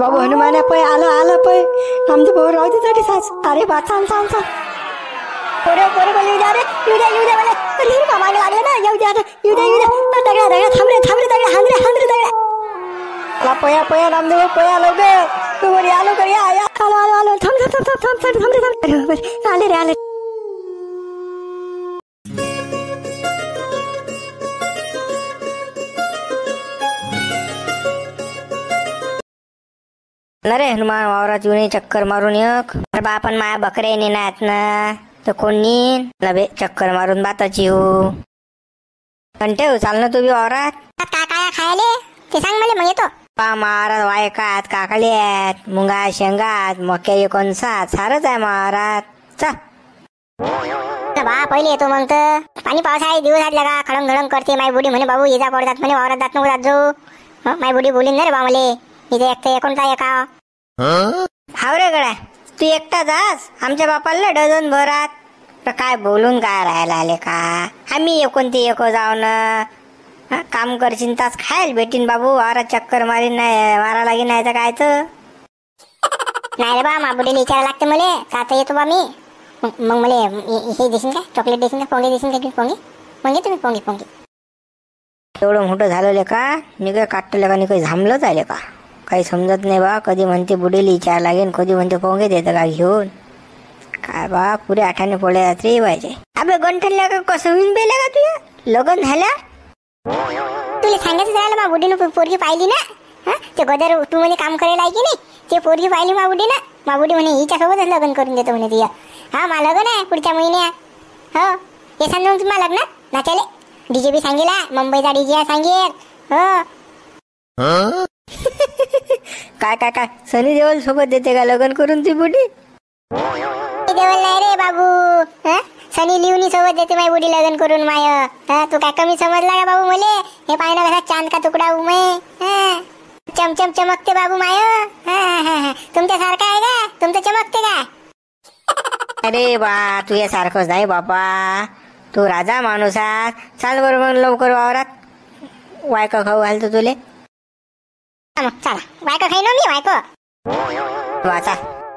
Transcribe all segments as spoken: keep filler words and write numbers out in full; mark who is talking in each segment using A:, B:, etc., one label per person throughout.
A: बाबू हनुमान पै आलं आलं पै नामदेव भाऊ राहू दे तरी सास. अरे बा चाल चाल चाल पोरे पोरे बोल येऊ द्या रे येऊ द्या येऊ द्या मला. अरे बा मागे लागले ना येऊ द्या येऊ द्या येऊ द्या. दगड्या दगड्या थांब रे थांब रे दगड्या हांदरे हांदरे दगड्या. ला पया पया नामदेव भाऊ पया लवकर तू वर आलो कर या या. आलो आलो आलो थांब थांब थांब थांब थांब थांब रे थांब. आले रे आले. अरे हनुमान वावरात येऊन चक्कर मारून एक. अरे बापन माया बकरे नेनात ना तर कोण नेईन लबे चक्कर मारून बाताची हो. घंटे हो चाल ना तू बी वावरात.
B: काय काय खायले ते सांग मला मग येतो.
A: पा महाराज वायकात काकले आहेत मुंगा शेंगात मक्या कोणसात सारच आहे महाराज. चल
B: बा पहिले येतो मग तर. पाणी पावसाळे दिवस आटला का खडंग धडंग करते. माय बुडी म्हणे बाबू इजा पडतात म्हणे वावरात जात नको जात जाऊ. माय बुडी बोलीन ना रे बा मले इथे एकटा एकोणता एका.
A: हाव रे गड्या तू एकटा जास आमच्या बापाला डझन भरात. तर काय बोलून काय राहायला आले का. आम्ही एकोणते एको जाऊ ना. काम करशील तास खायला भेटीन बाबू. वावरात चक्कर मारीन नाही मारा लागेल नाही तर काय तर.
B: नाही रे बा मा बुडीला विचारायला लागते मले आता येतो बा मी. मग मले हे देशील का चॉकलेट देशील का पोंगे देशील का पोंगे पोंगे तुम्ही पोंगे पोंगे.
A: एवढं मोठं झालं का मी काय काटलं का नाही काही झांबलंच आले का काही समजत नाही बा. कधी म्हणते बुडीला विचार लागेल कधी म्हणते पोंगे देतं का घेऊन. काय बा पुरे आठाने पोळ्या रात्री पाहिजे. अबे गंठल्या का कसं होईन बेला का तुझ्या लग्न झाल्या.
B: तुला सांगायचं झालं मा बुडीनं पोरगी पाहिली ना. ते गदर तू मध्ये काम करायला आहे की नाही ते पोरगी पाहिली मा बुडी ना. मा बुडी म्हणे हिच्या सोबतच लग्न करून देतो म्हणे तुझ्या. हा मा लग्न आहे पुढच्या महिन्यात. हो हे सांग मग तुम्हाला लग्न नाचाले. डीजे बी सांगेला मुंबईचा डीजे सांगेल. हो
A: काय काय काय सनी देओल सोबत देते का लग्न करून ती बुडी.
B: देवल नाही रे बाबू. सनी लिवनी सोबत देते माय बुडी लग्न करून माय. तू काय कमी समजला का बाबू मले. हे पाहिजे कसा चांद का तुकडा उमे चमचम चमकते बाबू माय. तुमच्या सारखा आहे का तुमचं चमकते का.
A: अरे बा तू या सारखंच नाही बाबा. तू राजा माणूस आहात. चाल बरोबर लवकर वावरात वायका खाऊ घालतो तुले.
B: चला वायका खाई ना मी वायको
A: वाचा.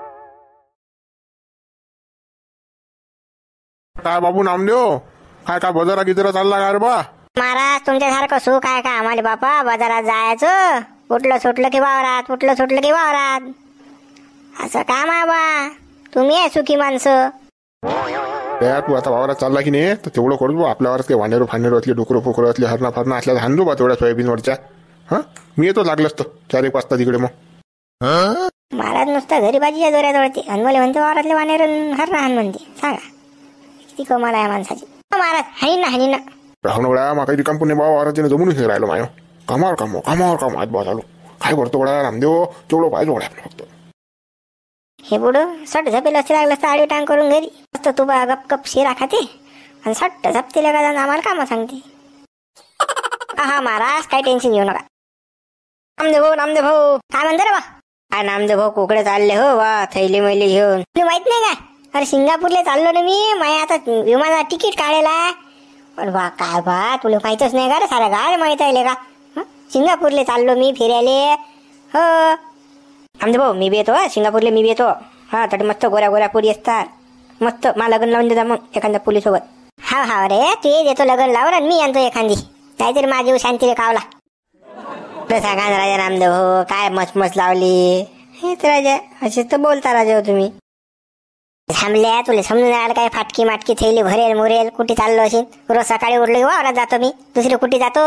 C: काय बाबू नामदेव काय काय बाजारा गिजरा चालला का रे बा.
A: महाराज तुमच्यासारखं सुख आहे का आम्हाला बापा. बाजारात जायचं उठलं सुटलं की वावरात उठलं सुटलं की वावरात असं काम आहे बा. तुम्ही आहे सुखी माणसं.
C: तू आता वावरात चालला की नाही तर तेवढं करू बा. आपल्या वावरात काही वानेरो फानेरो असले डुकरं फुकरं असले हरणा फरणा असल्या हाणलो बा तेवढ्या सोयाबीनवरच्या. हा मी येतो लागलं असतं चार एक वाजता तिकडे मग.
A: महाराज नुसतं घरी भाजीच्या दोऱ्यात वळते आणि मला म्हणते वावरातले वानेर हरणा हाण म्हणते. सांगा किती कमाल आहे माणसाची. महाराज हानी ना हानी ना
C: राहून वळा मा काही रिकाम पण नाही बा वावरात जमून हे राहिलो मायो. कामावर कामो कामावर काम आज बा चालू काय करतो बडा रामदेव तेवढं पाहिजे बडा आपलं फक्त.
A: हे बुडं सट झपेल असते लागलं असतं आडी टांग करून घरी मस्त तू बा गप गप शिरा खाते आणि सट्ट झपते का जाऊन आम्हाला कामं सांगते. हा महाराज काही टेन्शन घेऊ नका. नामदेव भाऊ नामदेव भाऊ काय म्हणतो रे बा. काय नामदेव भाऊ कोकडे चालले हो वा थैली मैली घेऊन. तुला माहित नाही का अरे सिंगापूरला चाललो ना मी. माझ्या आता विमानाचा तिकीट काढायला. पण बा काय बा तुला माहितच नाही का रे साऱ्या गाड माहित आहे का. सिंगापूरला चाललो मी फिरायले. हो नामदेव भाऊ मी बी येतो. सिंगापूरला मी बी येतो. हा तर मस्त गोऱ्या गोऱ्या पुरी असतात मस्त. मला लग्न लावून देता मग एखाद्या पुलीसोबत. हा हा रे तू देतो लग्न लावून आणि मी आणतो एखादी काहीतरी माझी शांतीला कावला. सांगा राजा नामदेव भाऊ काय मचमच लावली. हे तर राजा असेच तर बोलता राजा हो तुम्ही. थांबल्या तुला समजून आलं काय. फाटकी माटकी थैली भरेल मुरेल कुठे चाललो असेल. रोज सकाळी उठलो की वावरात जातो मी. दुसरी कुठे जातो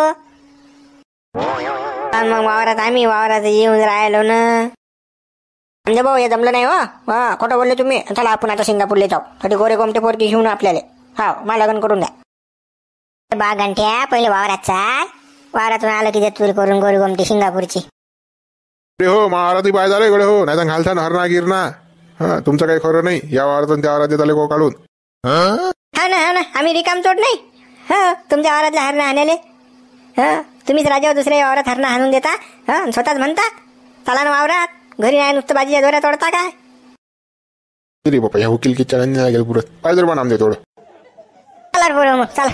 A: मग वावरात आम्ही वावरात येऊन राहिलो ना. म्हणजे भाऊ हे जमलं नाही हो. हा खोटं बोलले तुम्ही. चला आपण आता सिंगापूरला जाऊ. साठी गोरे गोमटे पोरकी घेऊन आपल्याला. हा मला लग्न करून द्या.
B: बा घंट्या पहिले वावरात चाल. वावरातून आलं की तुला करून गोरी गोमटी सिंगापूरची.
C: हो महाराज पाय झाले इकडे हो नाही तर घालता ना हरणा गिरणा. हा तुमचं काही खरं नाही. या वावरातून त्या वावरात येत आले गो काढून.
A: हा ना हा ना आम्ही रिकाम तोड नाही. हा तुमच्या वावरातल्या हरणा हाणाले. हा तुम्हीच राजा दुसऱ्या वावरात हरणा हाणून देता. हा स्वतःच म्हणता चला ना वावरात घरी नाही नुसतं भाजीच्या दोऱ्या तोडता काय.
C: रे बापा ह्या वकील किचन नाही गेलं पुरत पाहिजे बा नाम दे थोडं.
A: चला बरोबर मग चला.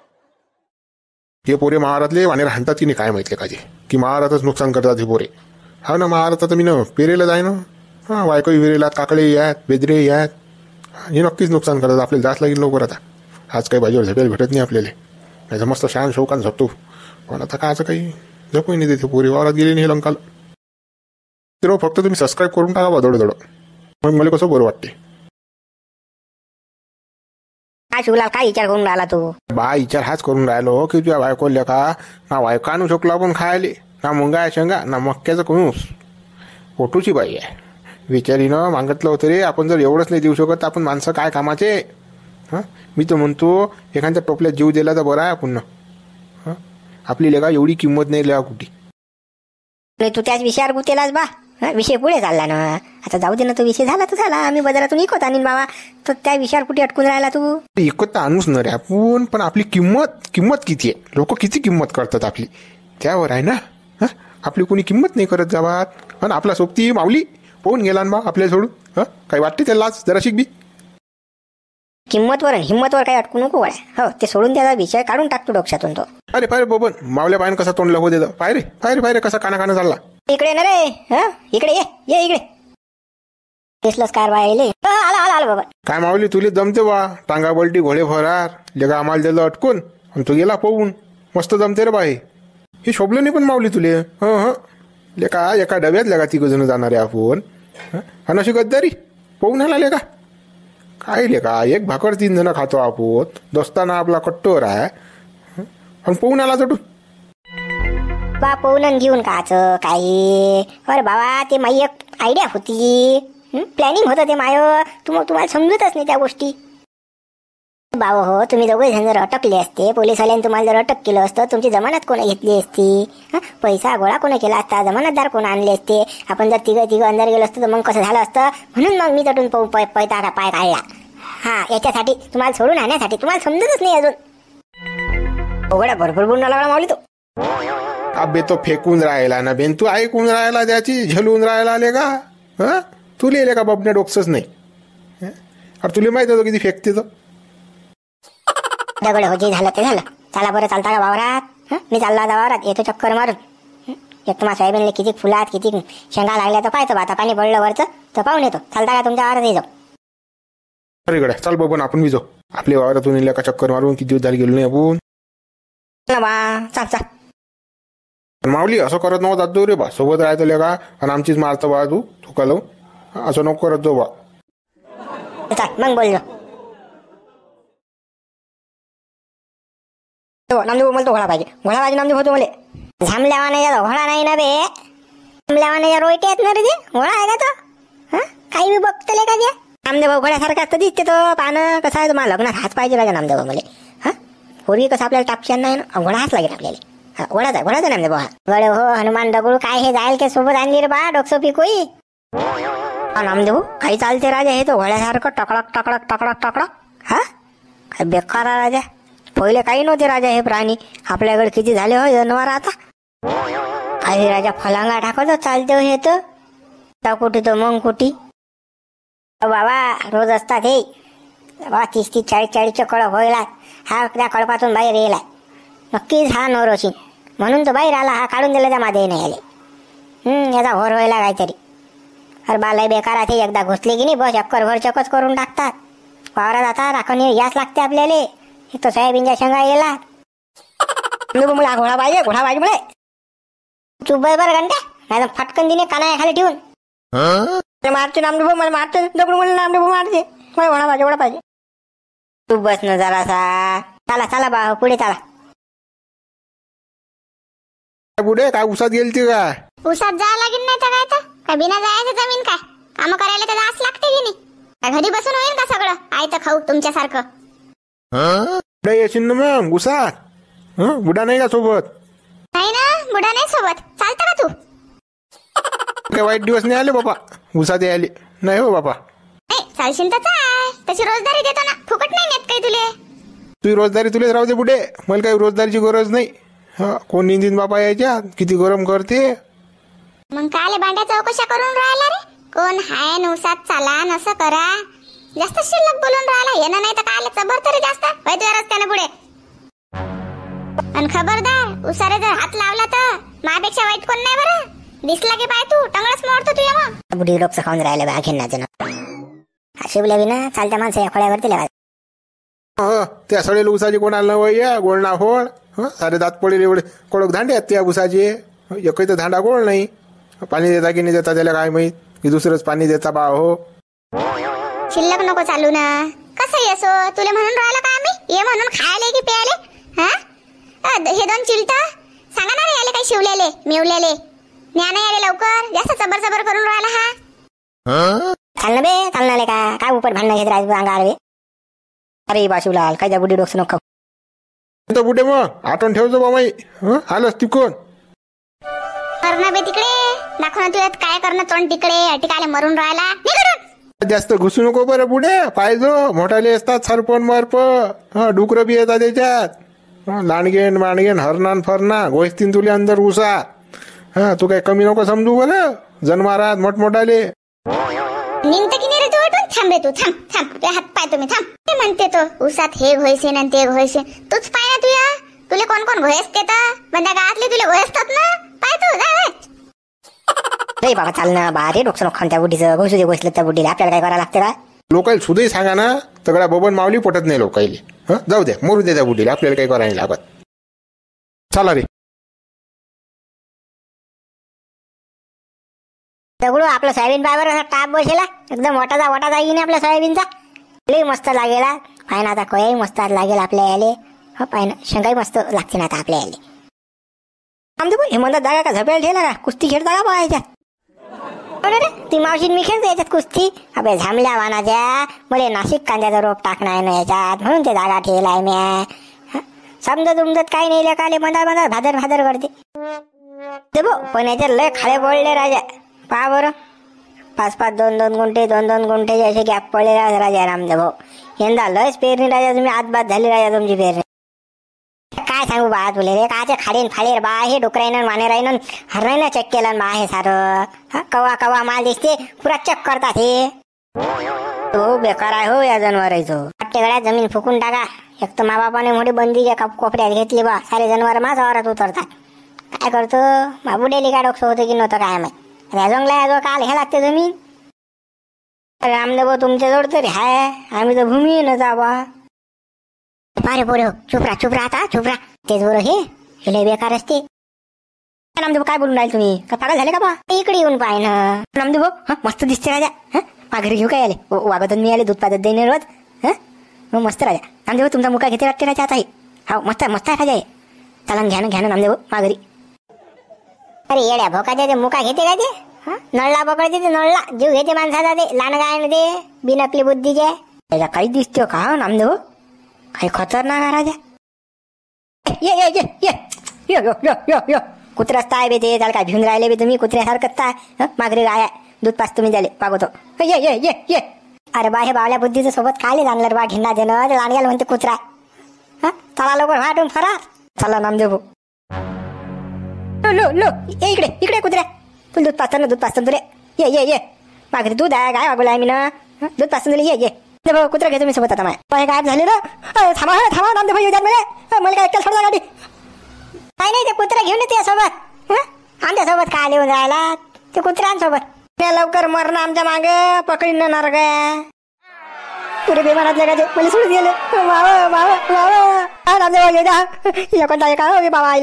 C: हे पोरे महारातले वानेर हाणतात की नाही काय माहितले काजे की महारातच नुकसान करतात हे पोरे. हा ना महाराज आता मी ना पेरेला जाय ना हां वायकोई विरेलात काकडे यात बेदरे यात हे नक्कीच नुकसान करतात आपल्याला जास्त लागेल लवकर आता आज काही भाजीवर झेपायला भेटत नाही आपल्याला नाही तर मस्त शान शौकान झपतो पण आता काय असं काही झोपूही नाही देते पोरी वावरात गेली नाही लंकाला तर फक्त तुम्ही सबस्क्राईब करून टाका बा दडं मग मला कसं बरं वाटते
A: काय शिवलाल काय विचार करून राहिला तू
C: बा विचार हाच करून राहिलो की तुझ्या बायकोल्या का ना वायका आणू शकलो आपण खायले ना मुंगा शेंगा ना मक्याचं कणूस पोटूची बाई आहे विचारीनं मागितलं होतं रे आपण जर एवढंच नाही देऊ शकत आपण माणसं काय कामाचे हां मी तर म्हणतो एखाद्या टोपल्यात जीव दिला तर बरं आहे पुन्हा हां आपली लेगा एवढी किंमत नाही लेगा कुठे
A: तू त्याच विषयावर गुतेलास बा विषय पुढे चालला ना आता जाऊ दे ना तो विषय झाला तर झाला आम्ही बाजारातून इकत आणीन बाबा तर त्या विषयावर कुठे अटकून राहिला तू
C: इकत तर आणूच न रे आपण पण आपली किंमत किंमत किती आहे लोक किती किंमत करतात आपली त्यावर आहे ना हां आपली कोणी किंमत नाही करत गावात आणि आपला सोबती माऊली पोहून गेला ना बा आपल्याला सोडून हां काही वाटते त्यालाच जरा शिक बी
A: किंमतवर हिंमतवर काही अटकू नको गड्या हो ते सोडून त्याचा विषय काढून टाकतो डोक्यातून तो
C: अरे पाय रे बबन मावल्या पायन कसा तोंड लगो देतं पाय रे पाय रे पाय रे कसा काना काना चालला
A: इकडे ना रे हा इकडे ये ये इकडे दिसलंच कार बायले आला आला आला बाबा
C: काय माऊली तुले जमते बा टांगा बलटी घोडे फरार लेगा आम्हाला दिलं अटकून आणि तू गेला पोहून मस्त जमते रे बाई हे शोभलं नाही पण माऊली तुले हं हं लेका एका डब्यात लेगा तिघ जण जाणारे आपण आणि अशी गद्दारी पोहून आला लेका काय लेका एक भाकर तीन जण खातो आपण दोस्ताना आपला कट्टोर आहे आणि पोहून आला चटून
B: बा पोहून घेऊन काच काही अरे बाबा ते माई एक आयडिया होती प्लॅनिंग होतं ते माय तुम तुम्हाला समजतच नाही त्या गोष्टी बाबा हो तुम्ही दोघे जण जर अटकले असते पोलिसवाल्यांनी तुम्हाला जर अटक केलं असतं तुमची जमानत कोण घेतली असती पैसा गोळा कोण केला असता जमानतदार कोण आणले असते आपण जर तिघं तिघं अंदर गेलो असतं तर मग कसं झालं असतं म्हणून मग मी तटून पाहू पै पैता पाय काढला हा याच्यासाठी तुम्हाला सोडून आणण्यासाठी तुम्हाला समजतच नाही अजून उघड्या भरपूर बोलून लागला मावली तो
C: अबे तो फेकून राहिला ना बेन तू ऐकून राहिला त्याची झलून राहिला आले का हा तुला येले का बापने डोकसच नाही अरे तुला माहित होतं किती फेकते तो
B: दगड हो जे झालं ते झालं चला बरं चालता का वावरात मी चालला आता वावरात येतो चक्कर मारून एक तुम्हाला सोयाबीनला किती फुलात किती शेंगा लागल्या तर पाहतो आता पाणी पडलं वरचं तर पाहून येतो चालता का तुमच्या वावरात येतो
C: अरे गड्या चाल बाबा आपण बी जाऊ आपल्या वावरातून येल्या का चक्कर मारून किती दिवस झाले गेलो नाही आपण
A: चाल चाल
C: माऊली असं करत नव्हता जात जाऊ रे बा सोबत राहतो लेका आणि आमचीच मारतो बा तू चुका लावू असं नको करत जाऊ बा
A: चाल मग बोल नामदेव मला तो घोडा पाहिजे घोडा पाहिजे नामदेव होतो मला
B: झामल्यावा नाही घोडा नाही ना बे झामल्यावा नाही रोयटे आहेत ना रे ते घोडा आहे का तो हा काही बी बघतले का ते
A: नामदेव घोड्यासारखा असतं दिसते तो पानं कसं आहे तुम्हाला लग्नात हात पाहिजे राजा नामदेव मला हा पोरगी कसं आपल्याला टापशान नाही ना घोडा हात लागेल आपल्याला हा घोडाच आहे घोडाच आहे नामदेव हा
B: गड हो हनुमान दगडू काय हे जाईल के सोबत आणली रे बा डोकसो पिकोई
A: नामदेव काही चालते राजा हे तो घोड्यासारखं टकडक टकडक टकडक टकडक हा काय बेकार राजा पहिले काही नव्हते राजा हे प्राणी आपल्याकडे किती झाले हो जनावर आता काही राजा फलांगा टाकतो चालते हे तर कुठे तो मग कुठी
B: बाबा रोज असतात हे बाबा तीस तीस चाळीस चाळीसच्या कळप व्हायला हा त्या कळपातून बाहेर येलाय नक्कीच हा नवरोशी म्हणून तो बाहेर आला हा काढून दिला त्या माधे नाही आले हम्म याचा भर व्हायला काहीतरी अरे बालाही बेकार आहे एकदा घुसले की नाही बस चक्कर भर चकच करून टाकतात वावरात आता राखून याच लागते आपल्याला एक तो सोयाबीनच्या शेंगा गेला
A: मला घोडा पाहिजे घोडा पाहिजे मला
B: चुप बरं घंटा नाही तर फटकन दिने काना खाली ठेवून
A: मारते नामदेव मला मारते दगड मला नामदेव मारते मला घोडा पाहिजे घोडा पाहिजे
B: तू बस न जरासा चला चला बा पुढे चला
C: बुडे काय उसात गेली ती काय
B: उसात जायला लागेल नाही तर काय तर काय बिना जायचं जमीन काय काम करायला तर जास लागते की नाही काय घरी बसून होईल का सगळं आई तर खाऊ तुमच्यासारखं
C: बुडा येशील ना मग उसात बुडा नाही का सोबत
B: नाही ना बुडा नाही सोबत चालतं का तू
C: काय वाईट दिवस नाही आले बाबा उसात यायले नाही हो बाबा
B: नाही चालशील तर चाल तशी रोजदारी देतो ना फुकट नाही नेत काही तुले
C: तुझी रोजदारी तुलेच राहू दे बुडे मला काही रोजदारीची गरज नाही हा कोण निंदीन बापा यायच्या किती गरम करते
B: मग काले भांड्या चौकशा करून राहिला रे कोण हाय नवसात चाला नसं करा जास्त शिल्लक बोलून राहिला येणं नाही तर काले चबर तरी जास्त होय तुझ्या रस्त्याने पुढे आणि खबरदार उसारे जर हात लावला तर माझ्यापेक्षा वाईट कोण नाही बरं दिसला की पाय तू टंगळच मोडतो तुझ्या मग.
A: बुढी डोकं खाऊन राहिले बा घेण्याचं शिवल्या बी ना चालत्या माणसं या खोळ्यावरती लावा.
C: हो त्या सडेल उसाची कोणाला वय गोळ ना होळ. हं सारे दात पडेल एवढे कडक धांडे आहेत त्या उसाचे. एकही तर धांडा गोळ नाही. पाणी देता की नाही देता त्याला काय माहित की दुसरंच पाणी देता बा. हो
B: शिल्लक नको चालू ना. कसं येसो तुला म्हणून राहिलं का आम्ही ये म्हणून खायले की प्यायले. हा हे दोन चिलट सांगा ना रे याले काही शिवलेले मिवलेले ज्ञान याले लवकर. जास्त चबर चबर करून राहिला हा.
A: चालणं बे चालणार का काय उपर भांडणं घेत राहायचं अंगावर बे. अरे बा शिवलाल काय त्या बुढी डोकं नको
C: तर बुढे मग आठवण ठेवतो बा माई. आलंच तिकून
B: करणं बे तिकडे दाखव ना तू काय करणं तोंड तिकडे टिकाले मरून राहिला.
C: जास्त घुसू नको बरं पुढे पाहिजो मोठाले असतात सरपण मरप. हा डुकर बी येतात त्याच्यात लांडगेन मांडगेन हरणान फरणा गोष्टीन तुले अंदर उसा. हा तू काय कमी नको समजू बरं जन्मारात मोठमोठाले.
B: निघते की नाही रे तू उठून. थांब रे तू थांब थांब तुझे हात पाय तुम्ही थांब. ते म्हणते तो उसात हे घोयसे ना ते घोयसे तूच पाय ना तुया. तुले कोण कोण घोयसते तर बंदा गावातले तुले घोयसतात ना. पाय तू जा
A: रे बाबा चालणं बा रे डोकं नको त्या बुढीचं घोसू दे घोसलं त्या बुढीला आपल्याला काय करायला लागते का.
C: लोकायला सुद्धा सांगा ना तगडा बबन मावली पटत नाही लोकायले. हं जाऊ द्या मरू दे त्या बुढीला आपल्याला काही करायला लागत. चला रे
A: दगडू आपलं सोयाबीन पायवर असा टाप बसेला एकदम मोठाचा मोठा जागी नाही आपल्या सोयाबीनचा. लई मस्त लागेला पाय ना आता कोयाही मस्त लागेल आपल्या याले. हो पाय ना शेंगाही मस्त लागते ना आता आपल्या याले. आमचं हे म्हणतात जागा का झपेल ठेला का कुस्ती खेळता का बा याच्यात. ती मावशी मी खेळते याच्यात कुस्ती. अबे झांबल्या वानाच्या मला नाशिक कांद्याचा रोप टाकणार आहे ना याच्यात म्हणून ते जागा ठेवलाय म्या. समजत उमजत काही नाही लेकाले मधार मधार भादर भादर करते ते बो. पण याच्यात लय खाळे पडले राजा. पहा बरं पाच पाच दोन दोन गुंठे दोन दोन गुंठे असे गॅप पडले राजा रामदेव भाऊ. यंदा लयच पेरणी राजा तुम्ही आतबात झाली राजा तुमची पेरणी. काय सांगू बा तुले रे काचे खाडीन फाडीर बा हे डुकराईन माने राईन हरणाईन चेक केलं बा हे सारं. कवा कवा माल दिसते पुरा चेक करतात हे. तो बेकार आहे हो या जनावरांचं. गड्या जमीन फुकून टाका. एक तर मा बापाने मोठी बंदी कोपऱ्यात घेतली बा सारे जनावर माझ्या वावरात उतरतात. काय करतो मा बुडेली काय डोकं होतं की नव्हतं काय माहिती. रॅजोंगला याजो काल हे लागते जमीन. रामदेव तुमच्या जवळ तरी हाय आम्ही तर भूमी न जावा. पारे पोरे हो चुप राहा चुप राहा चुप राहा. तेच बरं हे हे बेकार असते. रामदेव काय बोलून राहिले तुम्ही का पागल झाले का बा. इकडे येऊन पाय ना रामदेव हा मस्त दिसते राजा. हा माघारी घेऊ काय आले वागत मी आले दूध पाजत देणे रोज. हा मग मस्त राजा. रामदेव तुमचा मुका घेते वाटते राजा आता. हा मस्त मस्त आहे राजा. चला घ्या ना घ्या ना रामदेव माघारी. अरे येड्या भोकाच्या ते मुका घेते का ते. हा नळला पकडते ते नळला जीव घेते माणसाचा ते लांड गाय ते बिन आपली बुद्धीचे. त्याला काही दिसतो का नामदेव काही खतरनाक आहे राजा. ये ये ये ये यो यो यो यो यो कुत्र्याच ताय बे ते त्याला काय भिऊन राहिले बे तुम्ही कुत्र्यासारखंच ताय. मागरी गाय दूध पास तुम्ही झाले पागवतो. ये ये ये ये अरे बा हे बावल्या बुद्धीचं सोबत खाली जाणलं बा घेणा देणं लांडग्याला म्हणते कुत्रा. हा चला लवकर वाटून फरार. चला नामदेव लो लो ये इकडे इकडे कुत्र्या तू दूध पाचतं ना दूध पाचतं तुले. ये ये ये मागरी दूध आहे गाय वागवला आहे मी ना दूध पाचतं तुला. ये ये भाऊ कुत्रा घेतो मी सोबत आता माझ्या गायब झाले ना. थांबा थांबा नामदेव भाई येतात मला मला काय एकट्याला सोडला गाडी. काही नाही ते कुत्रा घेऊन येते सोबत. आमच्या सोबत काय लिहून राहिला ते कुत्र्यांसोबत. लवकर मरण आमच्या मागे पकडीन नर गा पुरे बेमानातले का ते मला सोडून गेले. वावा वावा वावा नामदेव भाई येता कोणता आहे का बाबा आले.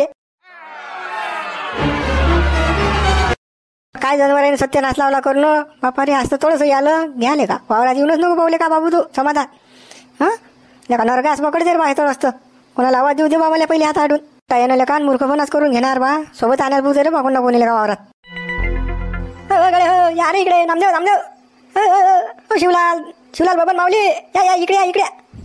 A: काय जनावरांनी सत्यनाश लावला करून बापा रे असतं थोडंसं आलं घ्याले का वावरात येऊनच नको पावले का बाबू तू समाधान. हा लेका नरगास पकडते रे बा थोडं असतं कोणाला आवाज देऊ दे बा मला पहिले हात आडून. काय येणं लेका मूर्खपणाच करून घेणार बा सोबत आणायला बुजे रे बा कोणा कोणी लेका वावरात. हो या रे इकडे नामदेव नामदेव शिवलाल शिवलाल बाबा माऊली या या इकडे या इकडे.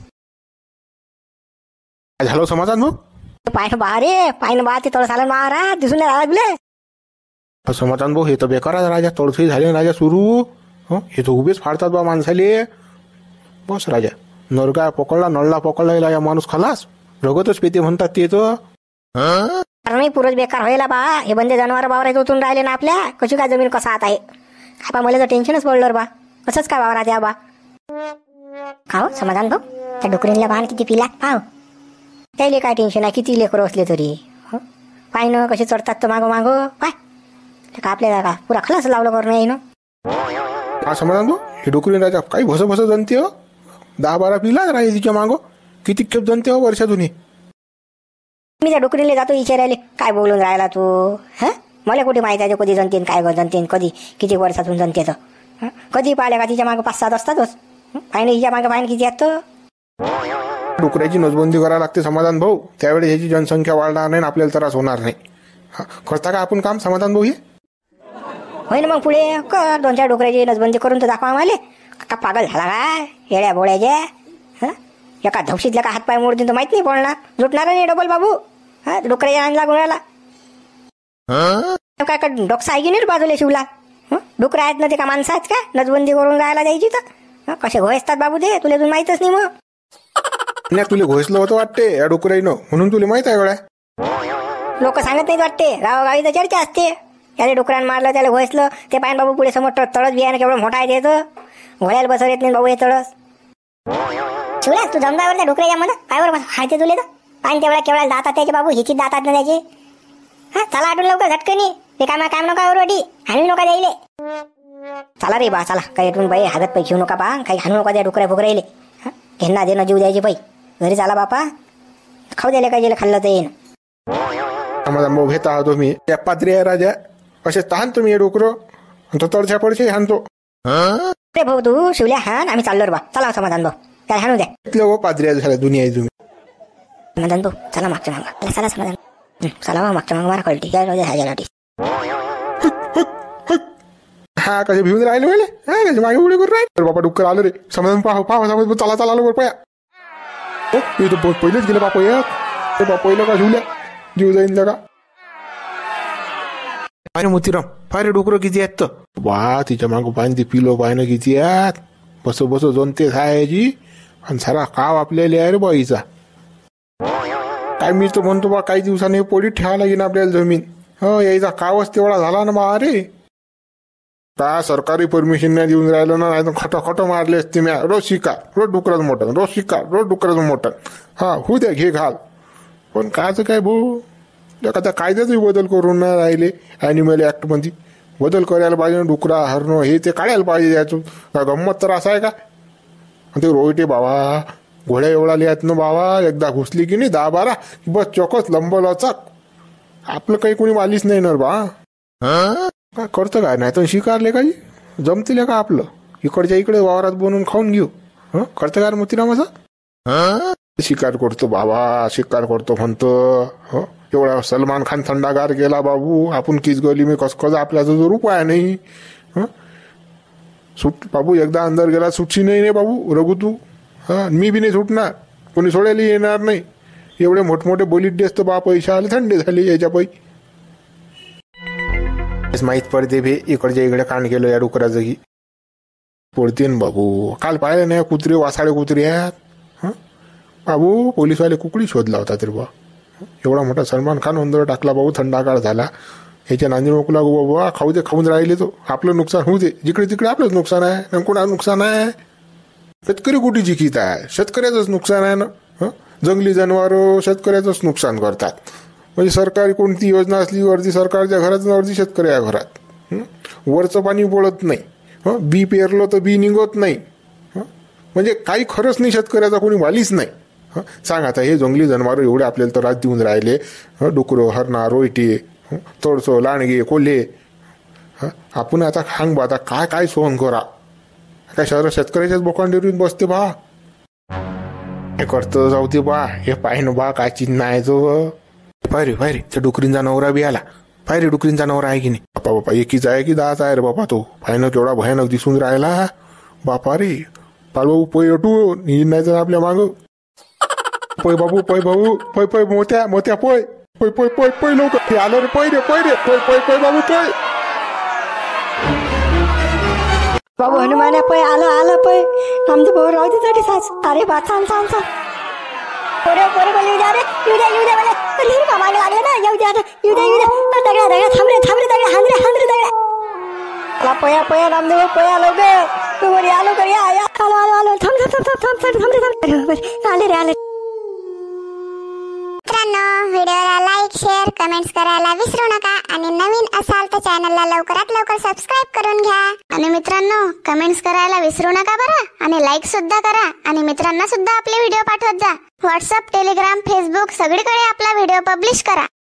C: झालो समाधान मग
A: पाय बा रे पायन बा ते थोडं सालन मारा दिसून नाही राहिला तुले.
C: समाधान भाऊ हे तर बेकार राजा तोडफी झाले राजा सुरू. हे तर उभेच फाडतात बा माणसाले. बस राजा नरगा पकडला नळला पकडला या माणूस खलास रगतच पेते म्हणतात ते तर.
A: नाही पुरच बेकार व्हायला बा हे बंदे जनावर वावरात उतरून राहिले ना आपल्या कशी काय जमीन कसा आता आहे काय बा मला तर टेन्शनच पडलं बा कसंच काय वावरात या बा. खाओ समाधान भाऊ त्या डुकरीला भान किती पिला पाव त्याला काय टेन्शन आहे किती लेकरं असले तरी. पाय न कसे चढतात तर मागो मागो पाय का आपल्याला का पुरा खलास लावलं करून नाही ना.
C: हा समाधान भाऊ, हे डुकरी राजा काही भस भस जनते हो. दहा बारा पिला राहिले तिच्या मागो. किती खेप जनते हो वर्षातून.
A: मी त्या डुकरीला जातो विचारायले काय बोलून राहिला तू. हा मला कुठे माहिती आहे कधी जनतेन काय जनतेन कधी किती वर्षातून जनते तर. कधी पाहिल्या का तिच्या मागे पाच सात असतातच. फाईन हिच्या मागे फाईन किती आहेत तर.
C: डुकऱ्याची नोटबंदी करायला लागते समाधान भाऊ. त्यावेळेस ह्याची जनसंख्या वाढणार नाही, आपल्याला त्रास होणार नाही. करता का आपण काम समाधान भाऊ हे.
A: होय ना मग पुढे कर दोन चार डुकऱ्याची नसबंदी करून तर दाखवा आम्हाला. का पागल झाला काय येड्या बोळ्याच्या. हा एका धवशीतल्या का हातपाय मोडतील तर माहित नाही पडणार. जुटणार नाही डबल बाबू. हा डुकऱ्याच्या आणला गुणाला काय का डोकसा आहे की नाही बाजूला शिवला. डुकरं आहेत ना ते का माणसं आहेत का नसबंदी करून राहायला द्यायची तर. कसे घोसतात बाबू ते तुला अजून माहितच नाही. मग
C: नाही तुला घोसलं होतं वाटते या डुकराईनं म्हणून तुला माहित आहे गड्या.
A: लोक सांगत नाहीत वाटते. गावोगावी तर चर्चा असते. त्याला डुकरान मारलं त्याला घोसलं ते पायन बाबू पुढे समोर तळस बियाणं केवढं मोठा आहे त्याचं. घोड्याला बसर येत नाही बाबू हे तळस.
B: शिवला तू जमगावर त्या डुकऱ्याच्या मध्ये पायवर हायते तुले तर. आणि तेवढा केवढा दातात त्याचे बाबू हिची दातात ना त्याचे. हा चला आठवून लवकर झटकनी. ते काय काम नका रोटी हाणू नका द्यायले.
A: चला रे बा चला काही इथून बाई हातात पै घेऊ नका बा. काही हाणू नका द्या डुकऱ्या फुकरायले. घेणं देणं जीव द्यायचे पै. घरी चाला बापा खाऊ द्यायला काय गेलं खाल्लं तर येईन.
C: आम्हाला मग घेता आहात तुम्ही त्या पात्री आहे राजा. असे तहान तुम्ही हे डुकरं तो तडछा पडशे हाणतो.
A: रे भाऊ तू शिवल्या हान आम्ही चाललो रे बा. चला समाधान भाऊ काय हाणू द्या.
C: हो पात्री झाल्या दुनिया तुम्ही.
A: समाधान भाऊ चला मागच्या मागा चला समाधान. चला मग मागच्या मागा मारा कळटी काय ह्याच्यासाठी.
C: हा कसे भिवून राहिले वेळे कसे मागे उडी करून राहिले. बाबा डुक्कर आलं रे समाधान पाहा पाहा समाधान चला चला आलो बरं पाया. पहिलेच गेले बापा या बापा पहिलं का शिवल्या जीव जाईन का. अरे मोतीराम पाय रे डुकरं किती आहेत तर. वा तिच्या मागं पाणी ते पिलो पाहिनं किती आहेत. बसो बसो जनते खायची आणि सारा काव आपल्याला आहे रे बाईचा. काय मी तर म्हणतो बा काही दिवसांनी पोळीत ठेवा लागेल आपल्याला जमीन. हो यायचा कावच तेवढा झाला ना बा. अरे का सरकारी परमिशन नाही देऊन राहिलं ना. नाही तर खट खट मारले असते म्या. रोज शिकार रोज डुकराचं मोठं रोज शिकार रोज डुकराचं मोठं. हा होऊ द्या घे घाल. पण कायचं काय भाऊ एखाद्या कायद्याचाही बदल करून नाही राहिले. ॲनिमल ॲक्ट मध्ये बदल करायला पाहिजे. डुकरा हरणं हे ते काढायला पाहिजे. याचं का गंमत तर असं आहे का. ते रोयटे बाबा घोड्या एवढा लिहात ना बाबा. एकदा घुसली की नाही दहा बारा बस चोकच लंबल चक. आपलं काही कोणी मालीच नाही ना बा. काय करतं काय नाही तर शिकारले काही जमतील का आपलं. इकडच्या इकडे वावरात बनवून खाऊन घेऊ. हं करतं काय मोतीरामाचा. शिकार करतो बाबा शिकार करतो म्हणतो. हो एवढा सलमान खान थंडागार गेला बाबू. आपण किस गली मी कस कस आपल्याचा जो उपाय नाही. हं सुट बाबू एकदा अंदर गेला सुटशी नाही रे बाबू रघु तू. हा मी बी नाही सुटणार. कोणी सोडायला येणार नाही. एवढे मोठमोठे बोलीत असतं बा पैसे आले थंडे झाले याच्या पै. माहीत पडते भे इकडच्या इकडे कांड केलं या डुकरा जगी पडते ना बाबू. काल पाहिलं नाही कुत्रे वासाळे कुत्रे आहेत. हं बाबू पोलीसवाले कुकडी शोधला होता तरी बा. एवढा मोठा सलमान खान अंदर टाकला बाबू. थंडागार झाला. ह्याच्या नांदी नको लागू बाबा. खाऊ दे खाऊन राहिले तो. आपलं नुकसान होऊ दे. जिकडे तिकडे आपलंच नुकसान आहे ना. कोणा नुकसान आहे. शेतकरी कुठे जिकीत आहे. शेतकऱ्याचंच नुकसान आहे ना. हं जंगली जनावरं शेतकऱ्याचंच नुकसान करतात. म्हणजे सरकारी कोणती योजना असली वरती सरकारच्या घरात वरती शेतकऱ्या घरात. वरचं पाणी पडत नाही. हं बी पेरलं तर बी निघत नाही. हं म्हणजे काही खरंच नाही. शेतकऱ्याचा कोणी वालीच नाही. हं सांग आता हे जंगली जनावरं एवढे आपल्याला त्रास देऊन राहिले. हं डुकरं हरणा रोयटे तोडसो लांडगे कोल्हे. हं आपण आता सांग बा आता काय काय सहन करा. काय शहर शेतकऱ्याच्याच बोकांडीवर येऊन बसते बा. हे करतं जाऊ दे बा. हे पाय ना बा काय चिन्ह आहे जो. पाय रे पाय रे त्या डुकरींचा नवरा बी आला. पाय रे डुकरींचा नवरा आहे की नाही. बापा बापा एकीच आहे की दहाच आहे रे बापा. तो पायनं केवढा भयानक दिसून राहिला बापा रे. पाळू पै अटू नाही तर आपल्या माग. पै बाबू पै भाऊ पै पै मोत्या मोत्या पै पै पै पै पै लवकर ते आलं रे. पै रे पै रे पै पै पै बाबू पै.
A: बाबू हनुमान पै आलं आलं पै. आमचं भाऊ राहू दे साठी सास. अरे बा चाल चाल चाल.
B: पोरे पोरे बोल येऊ द्या रे येऊ द्या येऊ द्या मला. अरे का मागे लागले ना. येऊ द्या येऊ द्या येऊ द्या. दगड्या दगड्या थांब रे थांब रे दगड्या हांद्रे हांद्रे दगड्या.
A: आला पया पया रामदेव पया लवकर. तू वर आलो कर या या.
B: आलो आलो आलो थांब थांब थांब थांब थांब थांब रे थांब. आले रे आले. मित्रांनो व्हिडिओला लाईक शेअर कमेंट्स करायला विसरू नका आणि नवीन असाल तर चॅनलला लवकरात लवकर सबस्क्राईब करून घ्या. आणि मित्रांनो, कमेंट्स करायला विसरू नका बरं, आणि लाईक सुद्धा करा आणि मित्रांना सुद्धा आपले व्हिडिओ पाठवत जा. व्हॉट्सअप, टेलिग्राम, फेसबुक सगळीकडे आपला व्हिडिओ पब्लिश करा.